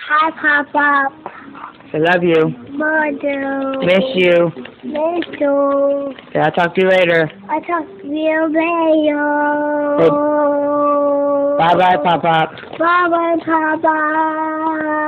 Hi, Papa. I love you. Mother. Miss you. Miss you. Okay, I'll talk to you later. I talk to you later. Bye-bye, Papa. Bye-bye, Papa.